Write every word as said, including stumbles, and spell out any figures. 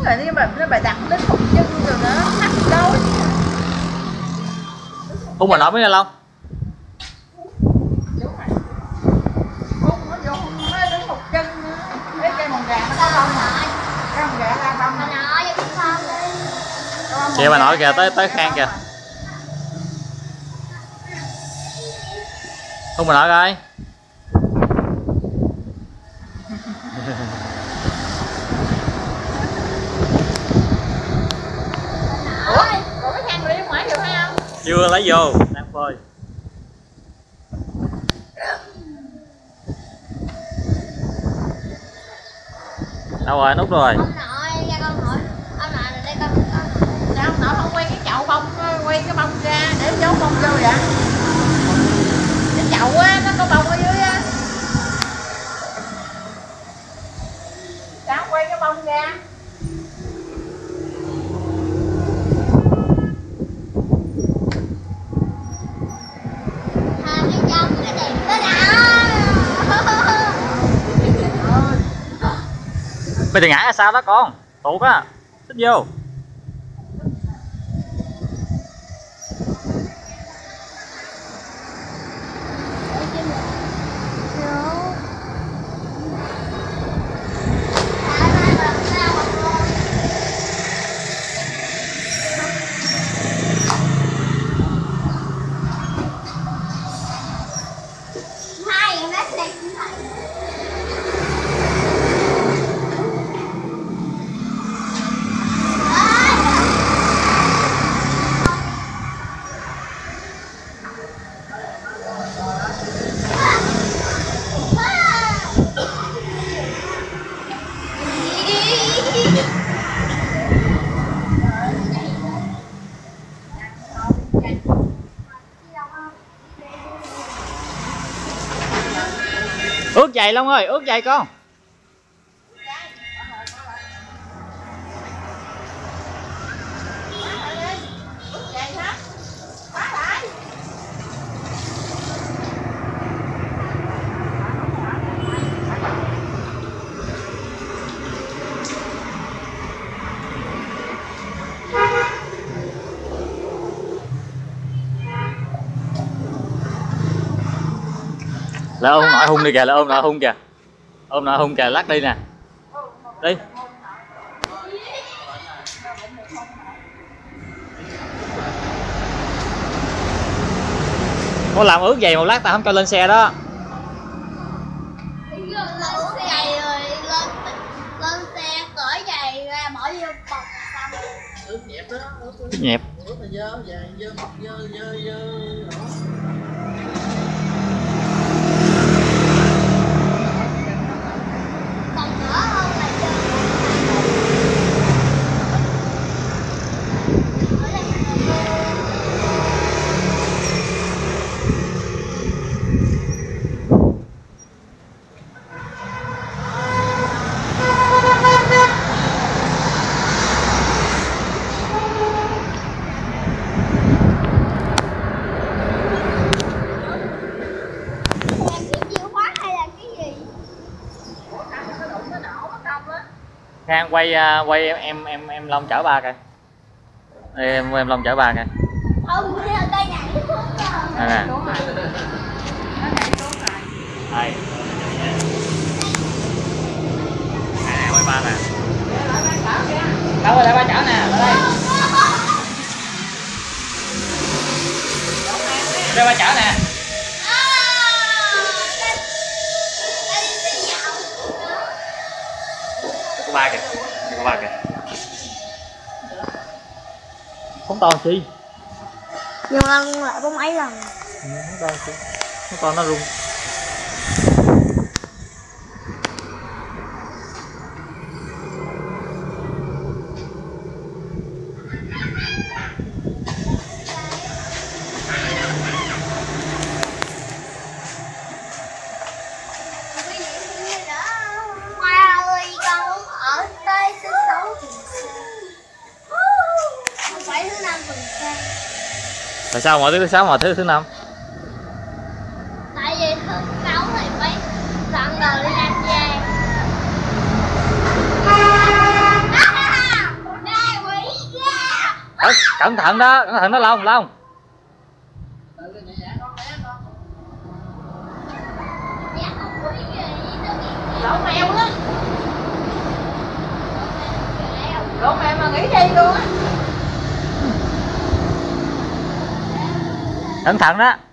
rồi nhưng mà nó bày đặt đến hụt chân rồi nữa thắt đâu hung mà nổi mới không đúng rồi hung nó vô nó đến hụt chân nữa cái cây mồng gà nó có bông mà cây mồng gà ra bông mà nó cho biết con đi kìa bà nội kìa tới tới khang kìa hung mà nổi coi ủa còn cái khang đi ngoài được hay không chưa lấy vô đang phơi đâu rồi nút rồi ông nội ra con hỏi ông nội là đây con con sao ông nội không quay cái chậu bông quay cái bông ra để giấu bông vô vậy cái chậu á nó có bông ở dưới á sao quay cái bông ra hai cái trong cái đẹp đó đã bây giờ ngã ra sao đó con tuột á xích vô ướt giày Long ơi ướt giày con là ôm nội hung đi kìa là ôm nội hung kìa ôm nội hung kìa lắc đi nè đi có làm ướt giày một lát tao không cho lên xe đó lên giày rồi lên lên xe cởi giày ra bỏ vô bọc xong ướt nhẹp đó ướt nhẹp ướt là dơ giày dơ mọc dơ dơ dơ còn nữa không là chơi Khang quay quay em em em em Long chở ba kìa em em Long chở ba kìa không cây nhảy xuống rồi nè đây nè quay ba nè đâu rồi lại ba chở nè đây đây ba chở nè có ba kìa có ba kìa không to chi nhưng mà lại có mấy lần không to chi nó to nó rung tại sao mọi thứ thứ sáu mọi thứ thứ năm tại vì thứ sáu thì phải tặng đồ đi ăn chay cẩn, cẩn thận đó, cẩn thận đó Long, Long. Lỗ mèo đó. Lỗ mèo mà nghĩ đi luôn á. Cẩn thận đó.